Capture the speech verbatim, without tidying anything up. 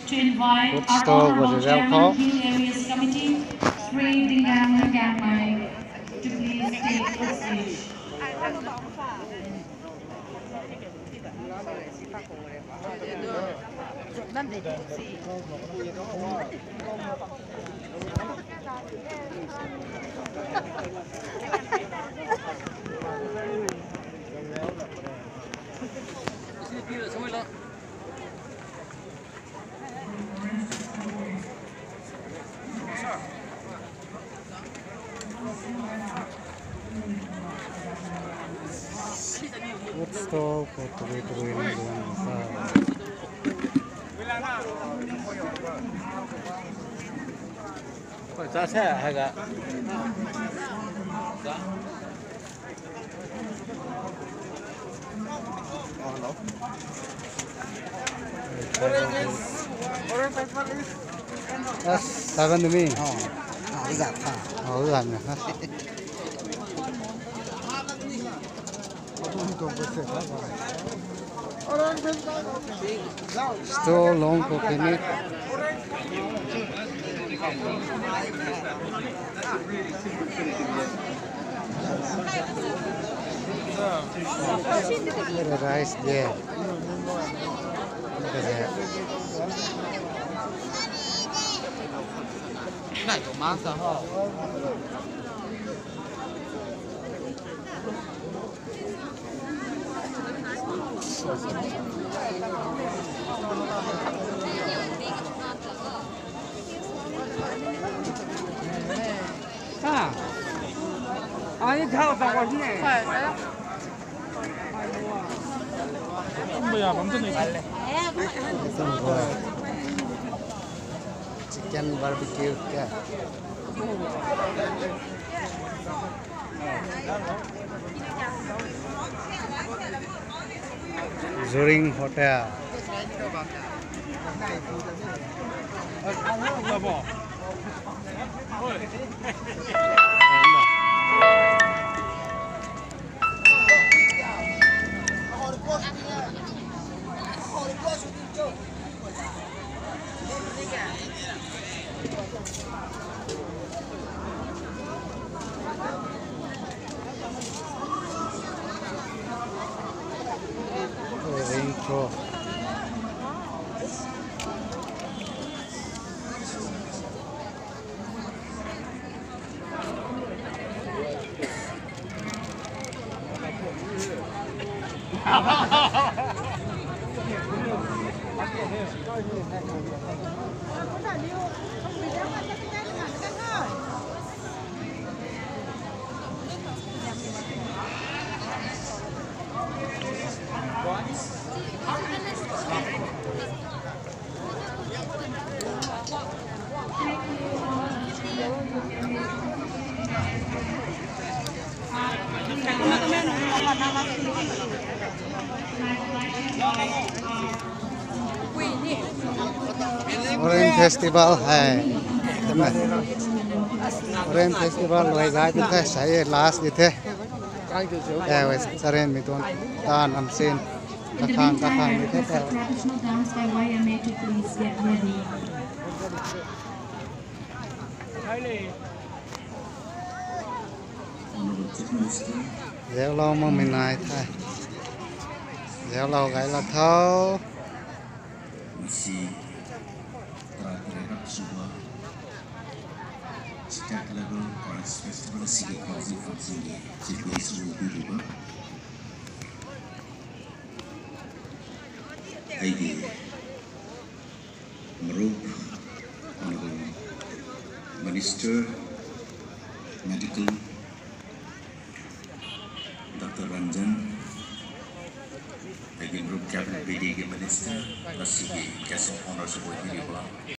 to invite Food our stall của Honorable Dẻo Chairman, Khó. Hill Areas Committee, Sri Dingang Nagamai, to please take the stage. Food stall của tụi tụi nó luôn sao? Phải ra xe hay cả? Yes, seven to me. Oh, oh, dạ thà. Oh, gần rồi. Stall long của clinic. The rice there. Look at that. Này của má sao hả? À, ai theo tao qua này? Phải đấy. Bây giờ bấm chân này. Some uh, chicken barbecue. Yeah. Zuring Hotel. Intro. Orange Festival hai, teman. Orange Festival loài gái chúng ta sẽ last như thế. Eh, wes saren mi tuan tan am sin. In the Takan meantime, takan I như thế request theo. the traditional dance by Y M A to please get ready. Dẻo lâu mà mình này thay. Dẻo lâu gái là thâu. Masih tergerak semua sejak level Orange Festival Sigi Kuasi Fungsi Sirkuit Seluruh Dunia Heidi Merup Honorable Minister Medical Doctor Ranjan Heidi Merup Cabinet B D G Minister Masih Guest of Honor sebuah diri